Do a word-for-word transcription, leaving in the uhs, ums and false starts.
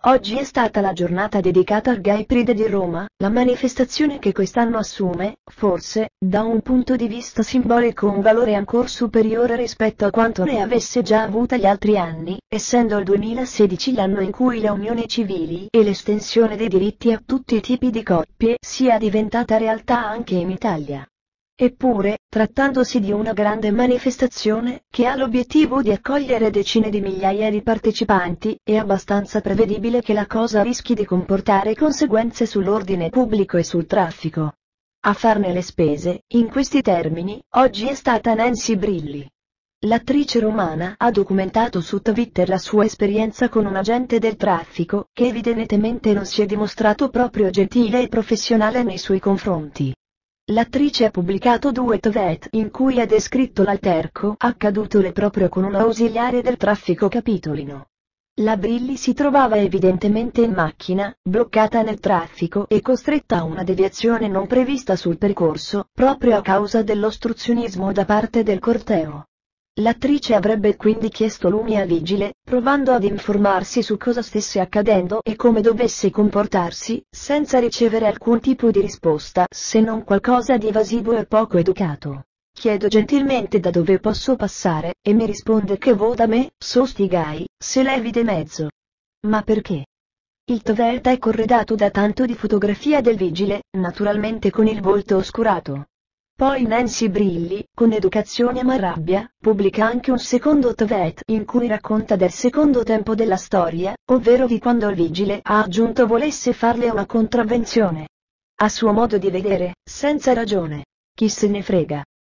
Oggi è stata la giornata dedicata al Gay Pride di Roma, la manifestazione che quest'anno assume, forse, da un punto di vista simbolico un valore ancor superiore rispetto a quanto ne avesse già avuta gli altri anni, essendo il duemilasedici l'anno in cui le unioni civili e l'estensione dei diritti a tutti i tipi di coppie sia diventata realtà anche in Italia. Eppure, trattandosi di una grande manifestazione, che ha l'obiettivo di accogliere decine di migliaia di partecipanti, è abbastanza prevedibile che la cosa rischi di comportare conseguenze sull'ordine pubblico e sul traffico. A farne le spese, in questi termini, oggi è stata Nancy Brilli. L'attrice romana ha documentato su Twitter la sua esperienza con un agente del traffico, che evidentemente non si è dimostrato proprio gentile e professionale nei suoi confronti. L'attrice ha pubblicato due tweet in cui ha descritto l'alterco accadutole proprio con un ausiliare del traffico capitolino. La Brilli si trovava evidentemente in macchina, bloccata nel traffico e costretta a una deviazione non prevista sul percorso, proprio a causa dell'ostruzionismo da parte del corteo. L'attrice avrebbe quindi chiesto lumi al vigile, provando ad informarsi su cosa stesse accadendo e come dovesse comportarsi, senza ricevere alcun tipo di risposta, se non qualcosa di evasivo e poco educato. Chiedo gentilmente da dove posso passare, e mi risponde che vo da me, so sti gai, se levi de mezzo. Ma perché? Il tweet è corredato da tanto di fotografia del vigile, naturalmente con il volto oscurato. Poi Nancy Brilli, con educazione ma rabbia, pubblica anche un secondo tweet in cui racconta del secondo tempo della storia, ovvero di quando il vigile ha aggiunto volesse farle una contravvenzione. A suo modo di vedere, senza ragione. Chi se ne frega.